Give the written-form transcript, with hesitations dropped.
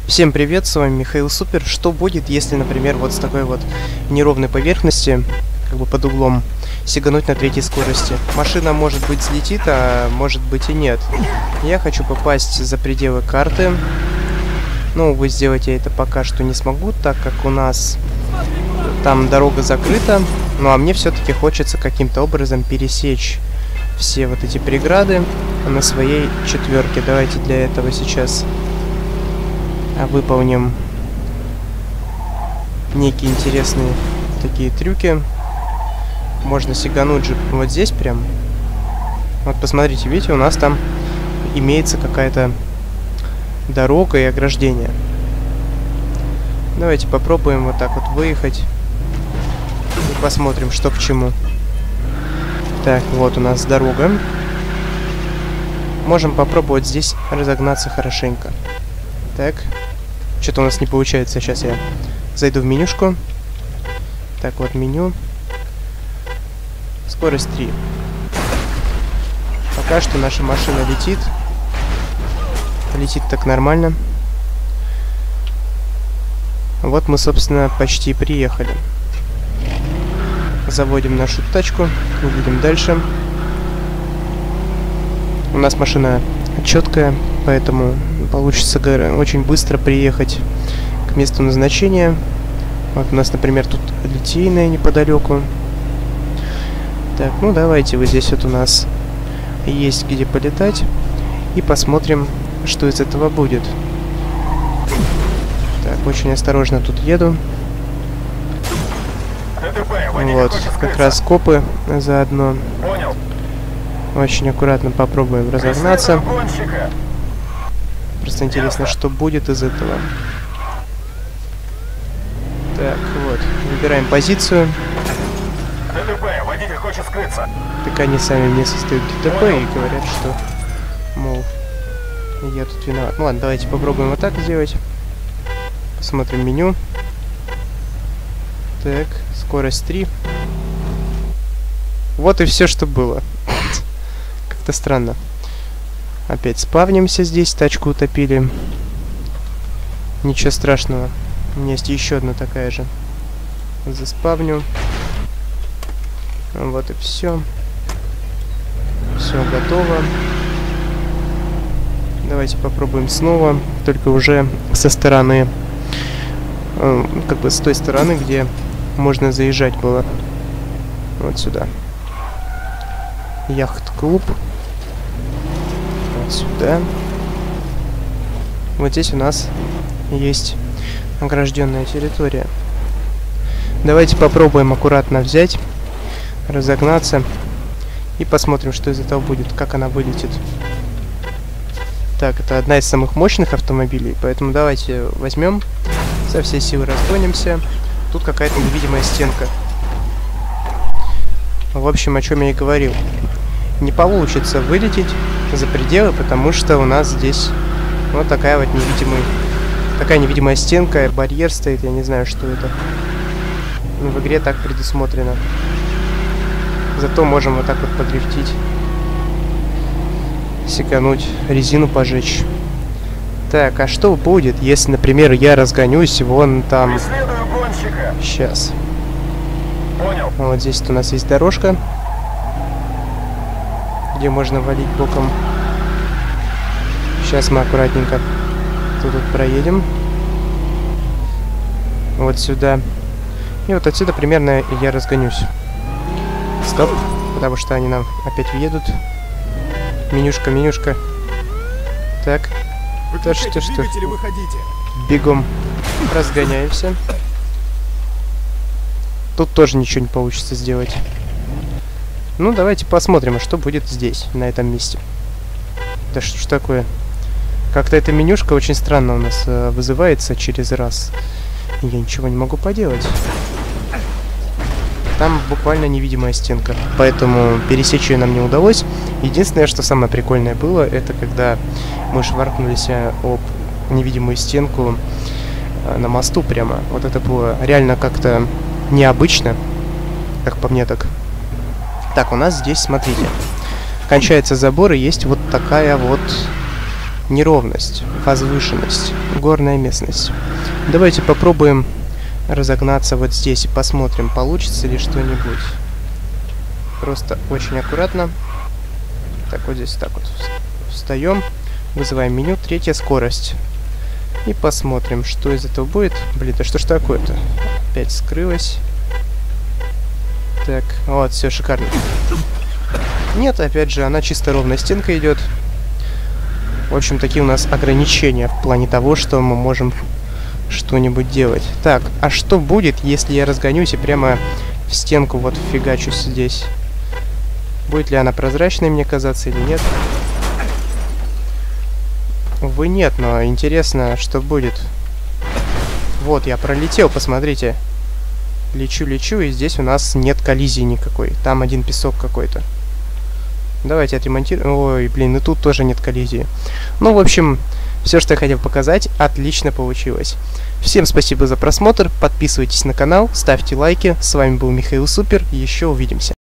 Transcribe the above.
Всем привет, с вами Михаил Супер. Что будет, если, например, вот с такой вот неровной поверхности, как бы под углом, сигануть на третьей скорости? Машина, может быть, взлетит, а может быть и нет. Я хочу попасть за пределы карты. Но, увы, сделать я это пока что не смогу, так как у нас там дорога закрыта. Ну, а мне все-таки хочется каким-то образом пересечь все вот эти преграды на своей четверке. Давайте для этого сейчас выполним некие интересные такие трюки. Можно сигануть же вот здесь прям. Вот посмотрите, видите, у нас там имеется какая-то дорога и ограждение. Давайте попробуем вот так вот выехать и посмотрим, что к чему. Так, вот у нас дорога. Можем попробовать здесь разогнаться хорошенько. Так, что-то у нас не получается. Сейчас я зайду в менюшку. Так, вот меню. Скорость 3. Пока что наша машина летит. Летит так нормально. Вот мы, собственно, почти приехали. Заводим нашу тачку. Едем дальше. У нас машина четкая, поэтому получится очень быстро приехать к месту назначения. Вот у нас, например, тут Литейная неподалеку. Так, ну давайте вот здесь вот у нас есть где полетать. И посмотрим, что из этого будет. Так, очень осторожно тут еду. Вот, как раз копы заодно. Очень аккуратно попробуем разогнаться. Просто интересно, что будет из этого. Так, вот. Выбираем позицию. ДТП, водитель хочет скрыться. Так они сами мне создают ДТП и говорят, что, мол, я тут виноват. Ну ладно, давайте попробуем вот так сделать. Посмотрим меню. Так, скорость 3. Вот и все, что было. Как-то странно. Опять спавнимся здесь, тачку утопили. Ничего страшного. У меня есть еще одна такая же. Заспавню. Вот и все. Все готово. Давайте попробуем снова. Только уже со стороны, как бы с той стороны, где можно заезжать было. Вот сюда. Яхт-клуб. Вот сюда. Вот здесь у нас есть огражденная территория. Давайте попробуем аккуратно взять, разогнаться и посмотрим, что из этого будет, как она вылетит. Так, это одна из самых мощных автомобилей, поэтому давайте возьмем, со всей силы разгонимся. Тут какая-то невидимая стенка. В общем, о чем я и говорил. Не получится вылететь за пределы, потому что у нас здесь вот такая вот невидимая стенка, барьер стоит, я не знаю, что это. Но в игре так предусмотрено. Зато можем вот так вот подрифтить, секануть, резину пожечь. Так, а что будет, если, например, я разгонюсь вон там? Сейчас. Понял. Вот здесь у нас есть дорожка, где можно валить боком. Сейчас мы аккуратненько тут проедем. Вот сюда. И вот отсюда примерно я разгонюсь. Стоп, потому что они нам опять въедут. Менюшка, менюшка. Так. Выключайте двигатель и выходите. Бегом разгоняемся. Тут тоже ничего не получится сделать. Ну, давайте посмотрим, а что будет здесь, на этом месте. Да что ж такое? Как-то эта менюшка очень странно у нас вызывается через раз. Я ничего не могу поделать. Там буквально невидимая стенка, поэтому пересечь ее нам не удалось. Единственное, что самое прикольное было, это когда мы шваркнулись об невидимую стенку на мосту прямо. Вот это было реально как-то необычно, как по мне так. Так, у нас здесь, смотрите, кончается забор и есть вот такая вот неровность, возвышенность, горная местность. Давайте попробуем разогнаться вот здесь и посмотрим, получится ли что-нибудь. Просто очень аккуратно. Так, вот здесь так вот встаем, вызываем меню, 3-я скорость. И посмотрим, что из этого будет. Блин, да что ж такое-то? Опять скрылось. Так, вот, все шикарно. Нет, опять же, она чисто ровная стенка идет. В общем, такие у нас ограничения в плане того, что мы можем что-нибудь делать. Так, а что будет, если я разгонюсь и прямо в стенку вот фигачусь здесь? Будет ли она прозрачной мне казаться или нет? Увы, нет, но интересно, что будет. Вот, я пролетел, посмотрите. Лечу, и здесь у нас нет коллизии никакой. Там один песок какой-то. Давайте отремонтируем. Ой, блин, и тут тоже нет коллизии. Ну, в общем, все, что я хотел показать, отлично получилось. Всем спасибо за просмотр, подписывайтесь на канал, ставьте лайки. С вами был Михаил Супер, и еще увидимся.